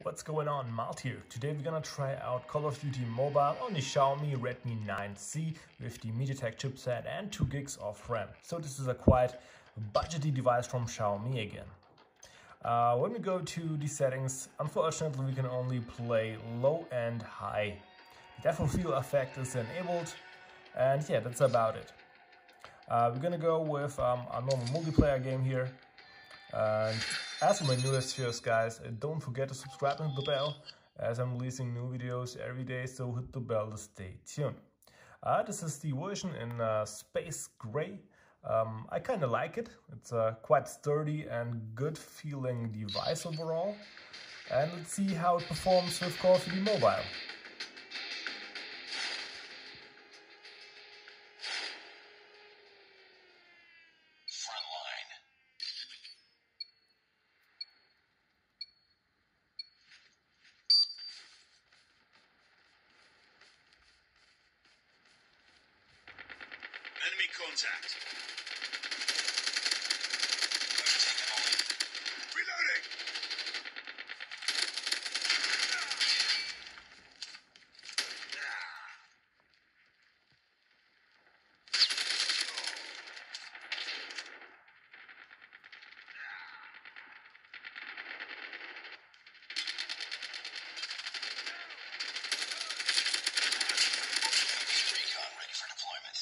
what's going on? Malt here. Today we're gonna try out Call of Duty Mobile on the Xiaomi Redmi 9C with the MediaTek chipset and 2 gigs of RAM. So this is a quite budgety device from Xiaomi again. When we go to the settings, unfortunately we can only play low and high. The depth of field effect is enabled, and yeah, that's about it. We're gonna go with a normal multiplayer game here. And as for my newest videos, guys, don't forget to subscribe and hit the bell, as I'm releasing new videos every day, so hit the bell to stay tuned. This is the version in Space Gray. I kind of like it. It's a quite sturdy and good feeling device overall. And let's see how it performs with Call of Duty Mobile. Enemy contact. Reloading. Recon ready for deployment.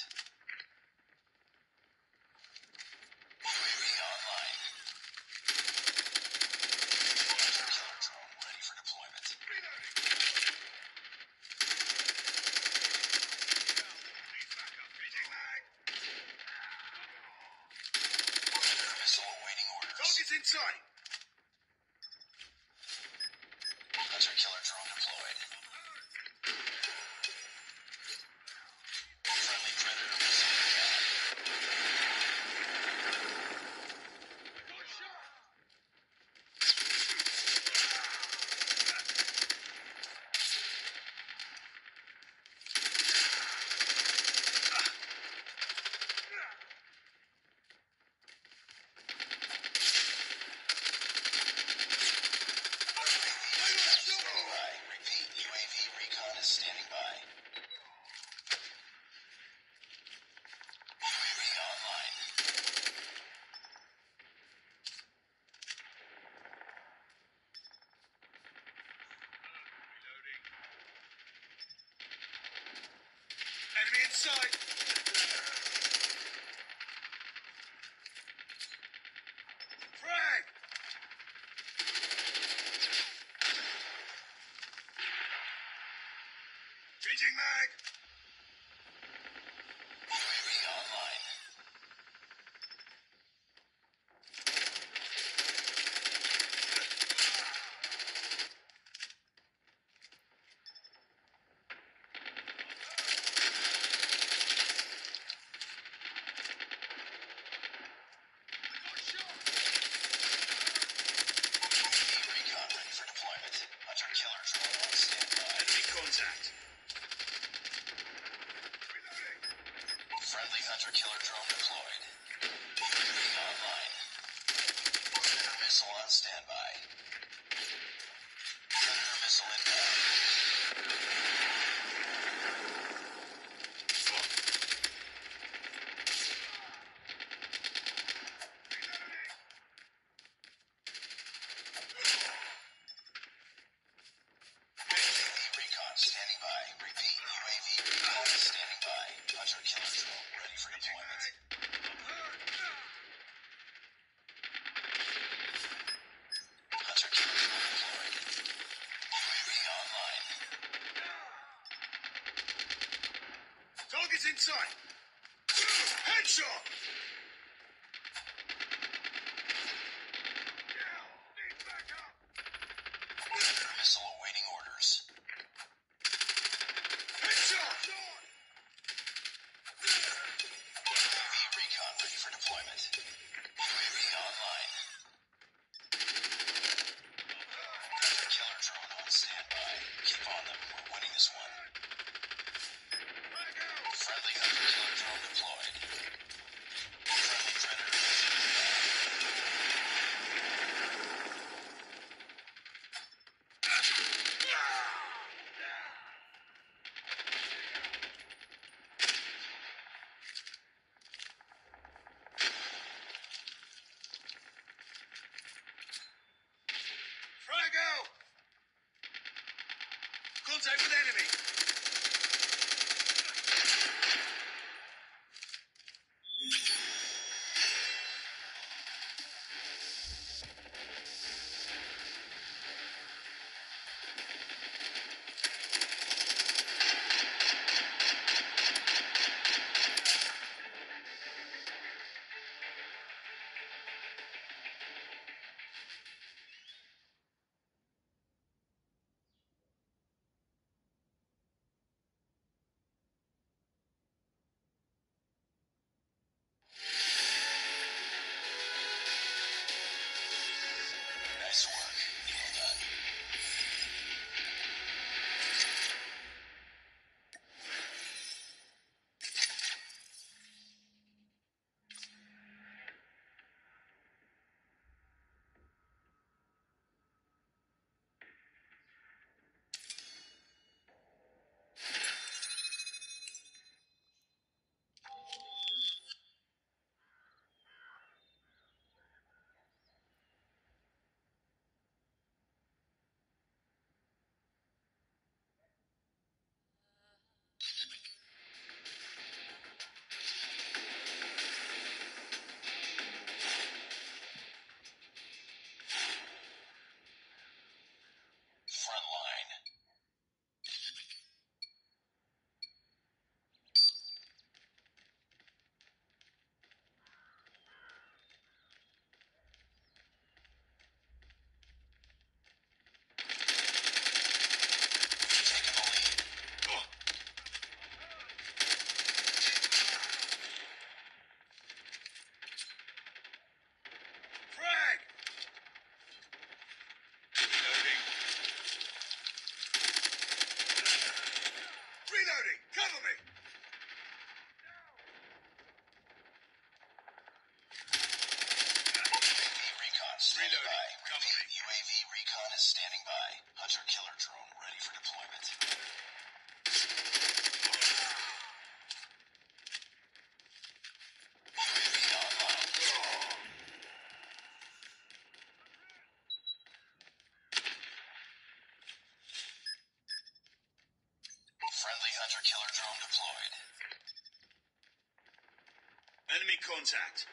Target's in sight. Hunter killer drone deployed. Friendly predator missile inbound. Good shot. Standing by. UAV online. Reloading. Enemy in sight. Frag. Changing mag! UAV online. Recon ready for deployment. Hunter killer drone on standby. Enemy contact. Friendly hunter killer drone deployed. UAV online. Predator missile on standby. Predator missile inbound. Recon standing by. Repeat, UAV recon standing by. Hunter killer drone ready for deployment. Hunter killer drone deployed. UAV online. Target's in sight. Headshot. Need backup. Predator missile awaiting orders. Headshot. UAV recon ready for deployment. UAV online. Hunter killer drone on standby. Keep on them. We're winning this one. Friendly hunter killer drone deployed. Friendly predator missile inbound. Frag out! Contact with enemy! Nice work. Well done. Front line. Taking the lead. Frag! Reloading. Reloading! Cover me! UAV recon standing by. Repeat, UAV recon is standing by. Hunter killer drone ready for deployment. UAV online. Friendly hunter killer drone deployed. Enemy contact.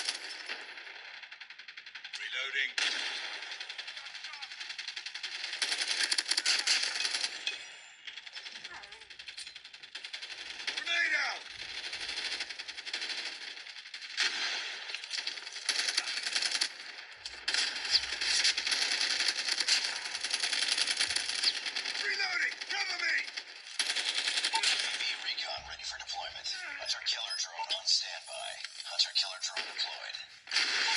Reloading. Grenade out! Reloading! Cover me! UAV recon ready for deployment. Hunter killer drone on standby. Hunter killer drone deployed.